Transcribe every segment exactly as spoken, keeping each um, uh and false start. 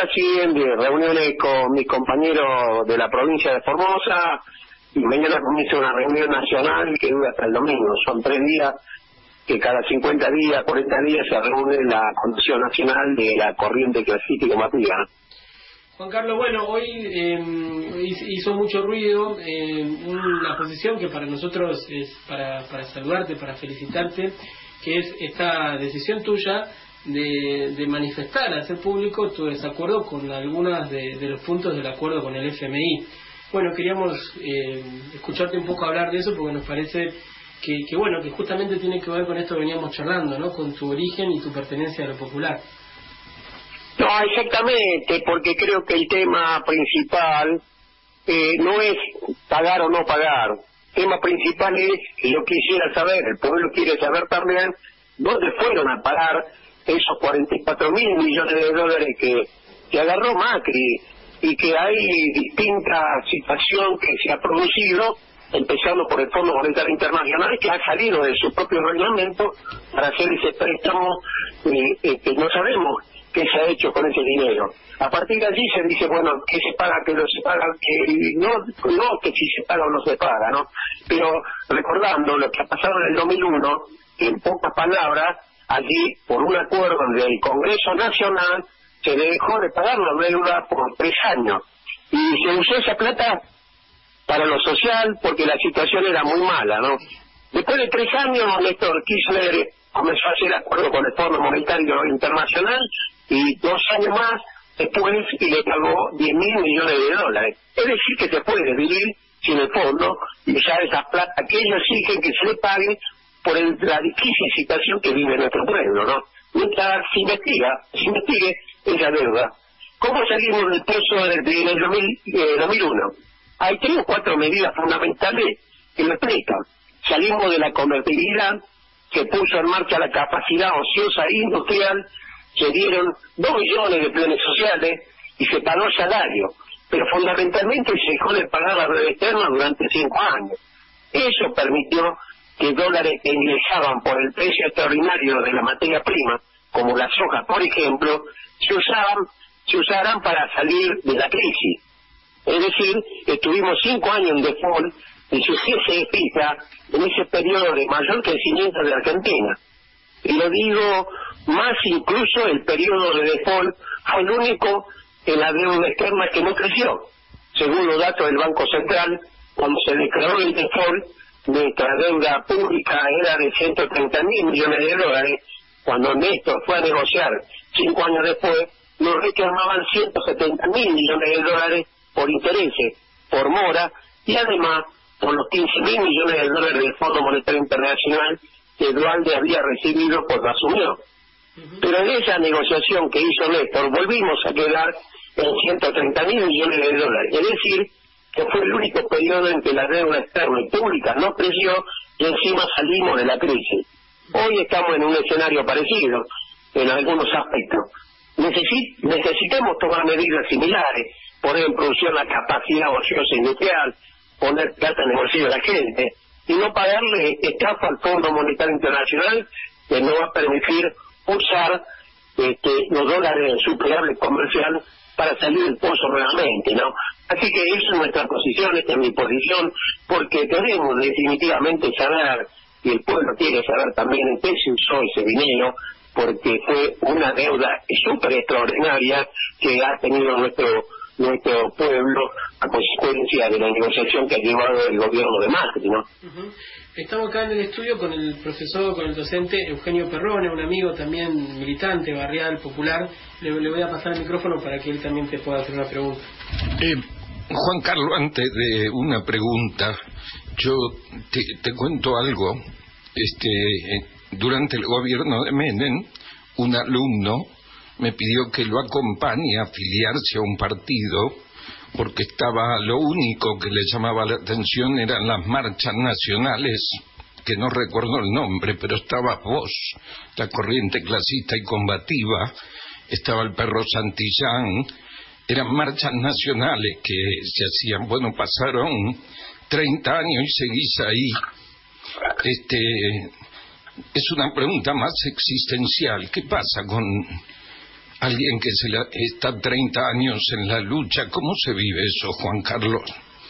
así de reuniones con mis compañeros de la provincia de Formosa, y mañana comienza una reunión nacional que dura hasta el domingo. Son tres días que cada cincuenta días, cuarenta días se reúne la Comisión Nacional de la Corriente Clasista y Combativa. Juan Carlos, bueno, hoy eh, hizo mucho ruido eh, una posición que para nosotros es para, para saludarte, para felicitarte, que es esta decisión tuya de, de manifestar, hacer público tu desacuerdo con algunos de, de los puntos del acuerdo con el F M I. Bueno, queríamos eh, escucharte un poco hablar de eso porque nos parece que, que, bueno, que justamente tiene que ver con esto que veníamos charlando, ¿no? Con tu origen y tu pertenencia a lo popular. No, exactamente, porque creo que el tema principal eh, no es pagar o no pagar. El tema principal es, y yo quisiera saber, el pueblo quiere saber también, dónde fueron a parar esos cuarenta y cuatro mil millones de dólares que, que agarró Macri, y que hay distinta situación que se ha producido, empezando por el Fondo Monetario Internacional, que ha salido de su propio reglamento para hacer ese préstamo eh, eh, que no sabemos qué se ha hecho con ese dinero. A partir de allí se dice, bueno, que se paga, que no se paga, que no, no que si se paga o no se paga, ¿no? Pero recordando lo que ha pasado en el dos mil uno, en pocas palabras, allí, por un acuerdo del Congreso Nacional, se dejó de pagar la deuda por tres años. Y se usó esa plata para lo social porque la situación era muy mala, ¿no? Después de tres años, Néstor Kirchner comenzó a hacer acuerdo con el Fondo Monetario Internacional, y dos años más después y le pagó diez mil millones de dólares. Es decir, que se puede vivir sin el fondo y usar esa plata que ellos exigen que se le pague por el, la difícil situación que vive nuestro pueblo, ¿no? Mientras se investiga, se investigue esa deuda. ¿Cómo salimos del pozo del, del dos mil, eh, dos mil uno? Hay tres o cuatro medidas fundamentales que lo explican. Salimos de la convertibilidad, se puso en marcha la capacidad ociosa e industrial, se dieron dos millones de planes sociales y se pagó salario, pero fundamentalmente se dejó de pagar la deuda externa durante cinco años. Eso permitió que dólares que ingresaban por el precio extraordinario de la materia prima, como la soja, por ejemplo, se usaban, se usaran para salir de la crisis. Es decir, estuvimos cinco años en default, y si usted se fija en ese periodo de mayor crecimiento de Argentina, y lo digo más, incluso el periodo de default fue el único en la deuda externa que no creció. Según los datos del Banco Central, cuando se declaró el default, nuestra deuda pública era de ciento treinta mil millones de dólares. Cuando Néstor fue a negociar cinco años después, nos reclamaban ciento setenta mil millones de dólares por intereses, por mora, y además por los quince mil millones de dólares del Fondo Monetario Internacional que Dualde había recibido cuando asumió. Uh-huh. Pero en esa negociación que hizo Néstor, volvimos a quedar en ciento treinta mil millones de dólares. Es decir, que fue el único periodo en que la deuda externa y pública no creció y encima salimos de la crisis. Hoy estamos en un escenario parecido en algunos aspectos. Necesi- necesitamos tomar medidas similares, por ejemplo, usar la capacidad ociosa industrial, poner plata en el bolsillo de la gente y no pagarle estafa al Fondo Monetario Internacional, que no va a permitir usar este, los dólares en su plegable comercial para salir del pozo nuevamente, ¿no? Así que esa es nuestra posición, esta es mi posición, porque tenemos definitivamente saber, y el pueblo quiere saber también en qué se usó ese dinero, porque fue una deuda súper extraordinaria que ha tenido nuestro nuestro pueblo a consecuencia de la negociación que ha llevado el gobierno de Macri, ¿no? Uh-huh. Estamos acá en el estudio con el profesor, con el docente Eugenio Perrone, un amigo también militante, barrial, popular. Le, le voy a pasar el micrófono para que él también te pueda hacer una pregunta. Eh, Juan Carlos, antes de una pregunta, yo te, te cuento algo. Este, durante el gobierno de Menem, un alumno me pidió que lo acompañe a afiliarse a un partido porque estaba, lo único que le llamaba la atención eran las marchas nacionales, que no recuerdo el nombre, pero estaba vos, la Corriente Clasista y Combativa, estaba el Perro Santillán, eran marchas nacionales que se hacían. Bueno, pasaron treinta años y seguís ahí. Este, es una pregunta más existencial. ¿Qué pasa con alguien que se la, está treinta años en la lucha. ¿Cómo se vive eso, Juan Carlos?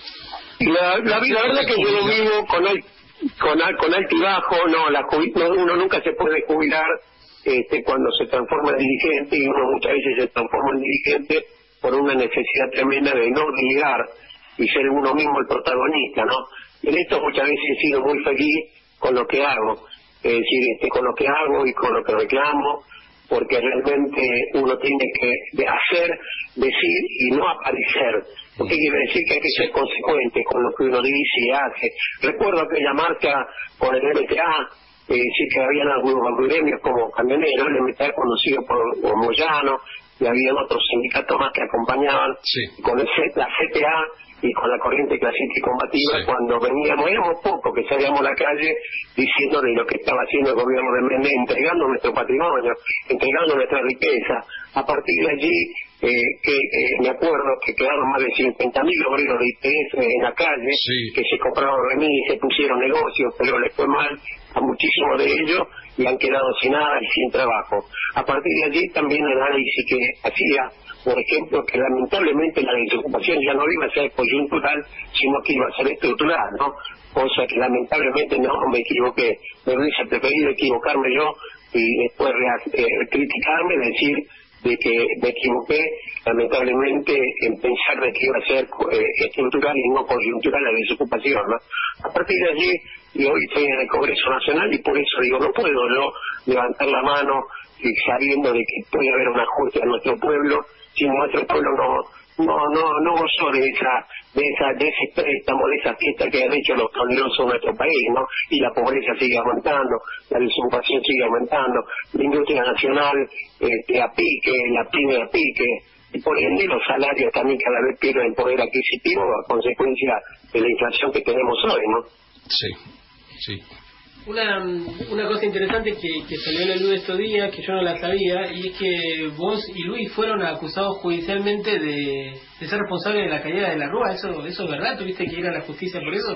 La, la, la verdad que yo lo vivo con, al, con, al, con alto y bajo. No, la, no, uno nunca se puede jubilar este, cuando se transforma en dirigente, y uno muchas veces se transforma en dirigente por una necesidad tremenda de no delegar y ser uno mismo el protagonista, ¿no? En esto muchas veces he sido muy feliz con lo que hago, es decir, este, con lo que hago y con lo que reclamo, porque realmente uno tiene que hacer, decir y no aparecer, porque quiere decir que hay que ser consecuente con lo que uno dice y hace. Recuerdo aquella marcha con el M T A, eh, sí que habían algunos gremios como camioneros, el M T A conocido por, por Moyano, y había otros sindicatos más que acompañaban, sí. con el C, la C T A y con la corriente clasista y combativa, sí. Cuando veníamos, éramos pocos que salíamos a la calle diciendo de lo que estaba haciendo el gobierno de Menem, entregando nuestro patrimonio, entregando nuestra riqueza. A partir de allí, eh, que eh, me acuerdo que quedaron más de cincuenta mil obreros de I P F en la calle, sí. que se compraron remis, se pusieron negocios, pero les fue mal a muchísimos de ellos y han quedado sin nada y sin trabajo. A partir de allí también el análisis que hacía, por ejemplo, que lamentablemente la desocupación ya no iba a ser coyuntural, sino que iba a ser estructural, ¿no? Cosa que lamentablemente no me equivoqué. Me hubiese preferido equivocarme yo y después eh, criticarme, decir de que me equivoqué, lamentablemente, en pensar de que iba a ser eh, estructural y no coyuntural la desocupación, ¿no? A partir de allí, y hoy estoy en el Congreso Nacional y por eso digo, no puedo yo levantar la mano y sabiendo de que puede haber un ajuste a nuestro pueblo, si nuestro pueblo no no no no gozó de esa de esa de ese préstamo, de esa fiesta que han hecho los poderosos en nuestro país, ¿no? Y la pobreza sigue aumentando, la desocupación sigue aumentando, la industria nacional este, a pique, la pyme a pique, y por ende los salarios también cada vez pierden poder adquisitivo a consecuencia de la inflación que tenemos hoy, ¿no? Sí, sí. Una, una cosa interesante que, que salió a la luz estos días, que yo no la sabía, y es que vos y Luis fueron acusados judicialmente de, de ser responsables de la caída de la Rúa. ¿Eso, ¿Eso es verdad? ¿Tuviste que ir a la justicia por eso?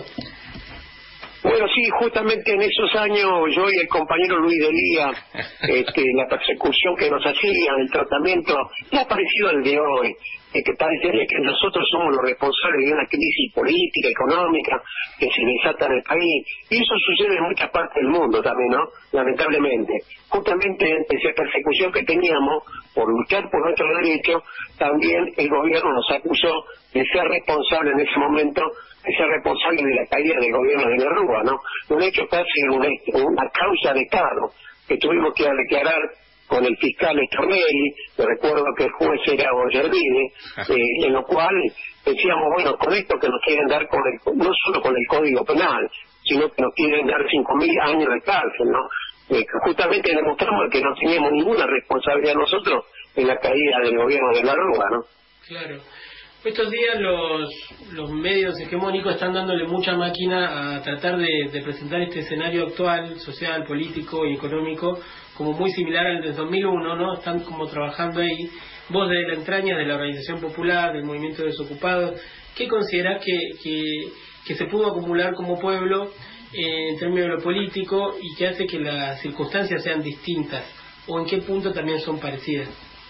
Bueno, sí, justamente en esos años yo y el compañero Luis Delía, este, la persecución que nos hacían, el tratamiento, no ha parecido al de hoy, eh, que parecería que nosotros somos los responsables de una crisis política, económica, que se desata en el país, y eso sucede en muchas partes del mundo también, ¿no? Lamentablemente. Justamente esa persecución que teníamos por luchar por nuestros derechos, también el gobierno nos acusó de ser responsable en ese momento, de ser responsable de la caída del gobierno de la Rúa, ¿no? Un hecho casi una, una causa de Estado que tuvimos que declarar con el fiscal Stornelli, me recuerdo que el juez era Ollardini, eh, en lo cual decíamos, bueno, con esto que nos quieren dar con el, no solo con el Código Penal, sino que nos quieren dar cinco mil años de cárcel, ¿no? Eh, justamente demostramos que no teníamos ninguna responsabilidad nosotros en la caída del gobierno de la Rúa, ¿no? Claro. Estos días los, los medios hegemónicos están dándole mucha máquina a tratar de, de presentar este escenario actual, social, político y económico, como muy similar al del dos mil uno, ¿no? Están como trabajando ahí. Vos, desde la entraña de la Organización Popular, del Movimiento de Desocupados, ¿qué considerás que, que, que se pudo acumular como pueblo eh, en términos de lo político y que hace que las circunstancias sean distintas? ¿O en qué punto también son parecidas?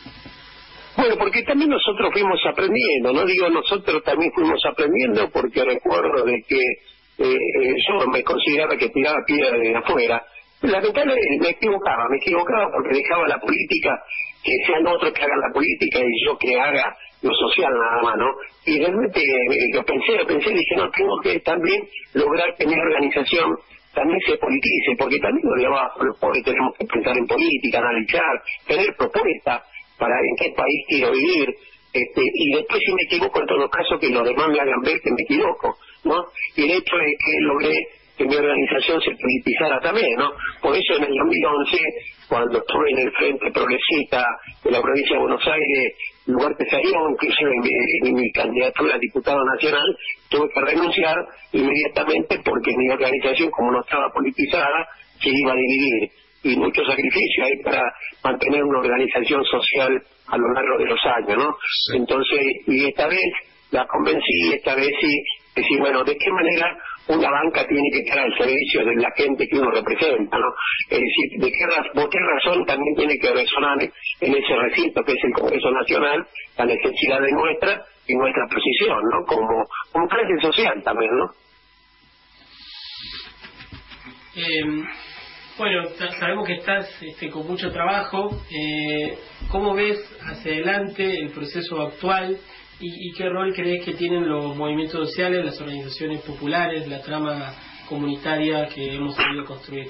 Bueno, porque también nosotros fuimos aprendiendo, no digo nosotros también fuimos aprendiendo, porque recuerdo de que eh, yo me consideraba que tiraba piedra de afuera. Lamentablemente me equivocaba, me equivocaba porque dejaba la política, que sean otros que hagan la política y yo que haga lo social nada más, ¿no? Y realmente eh, lo pensé, lo pensé y dije, no, tengo que también lograr que mi organización también se politice, porque también los de abajo, los pobres, tenemos que pensar en política, analizar, tener propuestas para en qué país quiero vivir, este, y después si me equivoco, en todo caso que los demás me hagan ver que me equivoco, ¿no? Y el hecho es que logré que mi organización se politizara también, ¿no? Por eso en el dos mil once, cuando estuve en el Frente Progresista de la provincia de Buenos Aires, lugar que salió, inclusive en mi, en mi candidatura a diputado nacional, tuve que renunciar inmediatamente porque mi organización, como no estaba politizada, se iba a dividir. Y mucho sacrificio hay para mantener una organización social a lo largo de los años, ¿no? Sí. Entonces, y esta vez la convencí, esta vez sí, decir, bueno, ¿de qué manera una banca tiene que estar al servicio de la gente que uno representa, ¿no? Es decir, de qué, raz por qué razón también tiene que resonar en ese recinto que es el Congreso Nacional la necesidad de nuestra y nuestra posición, ¿no? Como, como clase social también, ¿no? Eh, bueno, sabemos que estás este, con mucho trabajo. Eh, ¿Cómo ves hacia adelante el proceso actual y, y qué rol crees que tienen los movimientos sociales, las organizaciones populares, la trama comunitaria que hemos sabido construir?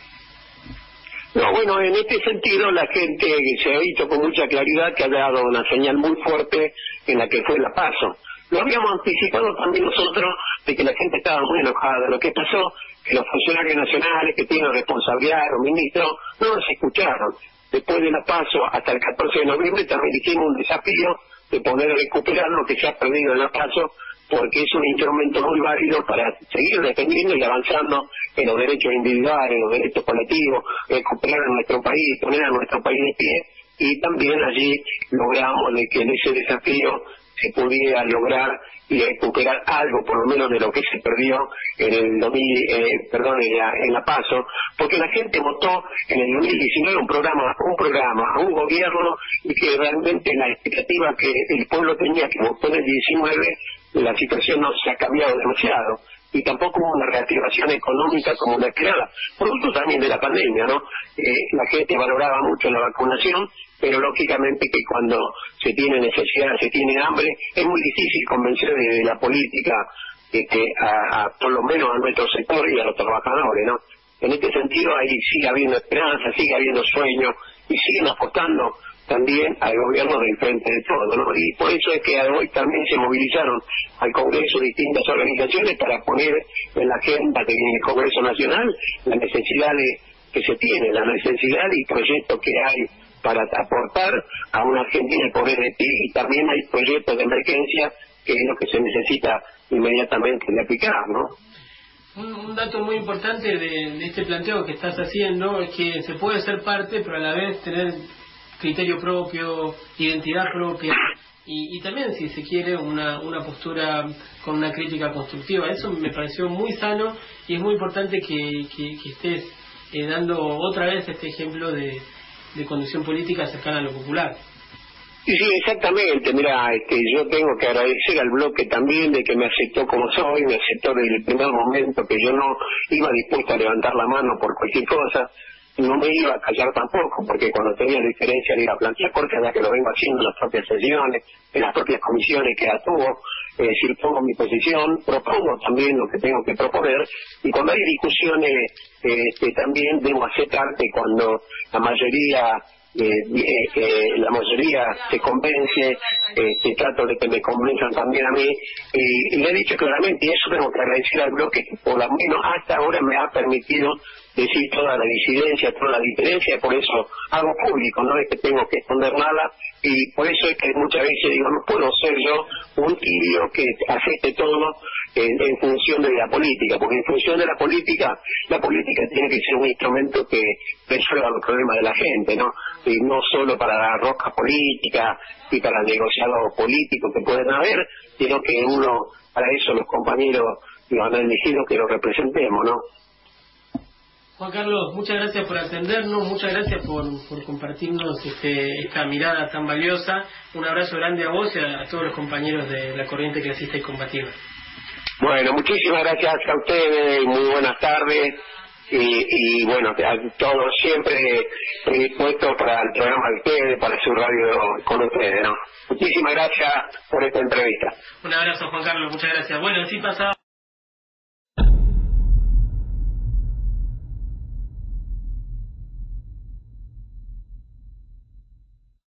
No, bueno, en este sentido la gente se ha visto con mucha claridad que ha dado una señal muy fuerte en la que fue la PASO. Lo habíamos anticipado también nosotros de que la gente estaba muy enojada de lo que pasó, que los funcionarios nacionales que tienen responsabilidad, los ministros, no nos escucharon. Después de la PASO hasta el catorce de noviembre también hicimos un desafío de poder recuperar lo que se ha perdido en la PASO, porque es un instrumento muy válido para seguir defendiendo y avanzando en los derechos individuales, en los derechos colectivos, recuperar a nuestro país, poner a nuestro país de pie, y también allí logramos de que en ese desafío se pudiera lograr y recuperar algo, por lo menos de lo que se perdió en el dos mil, eh, perdón, en la, en la PASO, porque la gente votó en el dos mil diecinueve un programa, un programa, a un gobierno, y que realmente la expectativa que el pueblo tenía que votó en el diecinueve, la situación no se ha cambiado demasiado, y tampoco hubo una reactivación económica como la esperada, producto también de la pandemia, ¿no? Eh, la gente valoraba mucho la vacunación, pero lógicamente que cuando se tiene necesidad, se tiene hambre, es muy difícil convencer de, de la política este, a, a por lo menos a nuestro sector y a los trabajadores, ¿no? En este sentido ahí sigue habiendo esperanza, sigue habiendo sueños y siguen apostando también al gobierno del Frente de Todos, ¿no? Y por eso es que hoy también se movilizaron al Congreso distintas organizaciones para poner en la agenda del Congreso Nacional la necesidad de, que se tiene, la necesidad y proyectos que hay para aportar a una Argentina el poder de ti, y también hay proyectos de emergencia que es lo que se necesita inmediatamente de aplicar, ¿no? Un, un dato muy importante de, de este planteo que estás haciendo es que se puede ser parte, pero a la vez tener criterio propio, identidad propia, y, y también, si se quiere, una, una postura con una crítica constructiva. Eso me pareció muy sano y es muy importante que, que, que estés eh, dando otra vez este ejemplo de de conducción política cercana a lo popular. Sí, sí, exactamente. Mira, este, yo tengo que agradecer al bloque también de que me aceptó como soy, me aceptó desde el primer momento, que yo no iba dispuesto a levantar la mano por cualquier cosa, no me iba a callar tampoco, porque cuando tenía diferencia le iba a plantear, porque ya que lo vengo haciendo en las propias sesiones, en las propias comisiones que atuvo, es decir, pongo mi posición, propongo también lo que tengo que proponer, y cuando hay discusiones este, también debo aceptarte cuando la mayoría eh, eh, eh, la mayoría se convence, este, trato de que me convenzan también a mí, y, y le he dicho claramente, y eso tengo que agradecer al bloque que por lo menos hasta ahora me ha permitido decir toda la disidencia, toda la diferencia, por eso hago público, no es que tengo que esconder nada, y por eso es que muchas veces digo, no puedo ser yo un tibio que acepte todo en, en función de la política, porque en función de la política, la política tiene que ser un instrumento que resuelva los problemas de la gente, ¿no? Y no solo para la rosca política y para negociados políticos que pueden haber, sino que uno, para eso los compañeros nos han elegido que lo representemos, ¿no? Juan Carlos, muchas gracias por atendernos, muchas gracias por, por compartirnos este, esta mirada tan valiosa. Un abrazo grande a vos y a, a todos los compañeros de la corriente clasista y combativa. Bueno, muchísimas gracias a ustedes, muy buenas tardes, y, y bueno, a todos siempre predispuestos para el programa de ustedes, para su radio con ustedes, ¿no? Muchísimas gracias por esta entrevista. Un abrazo, Juan Carlos, muchas gracias. Bueno, así pasaba.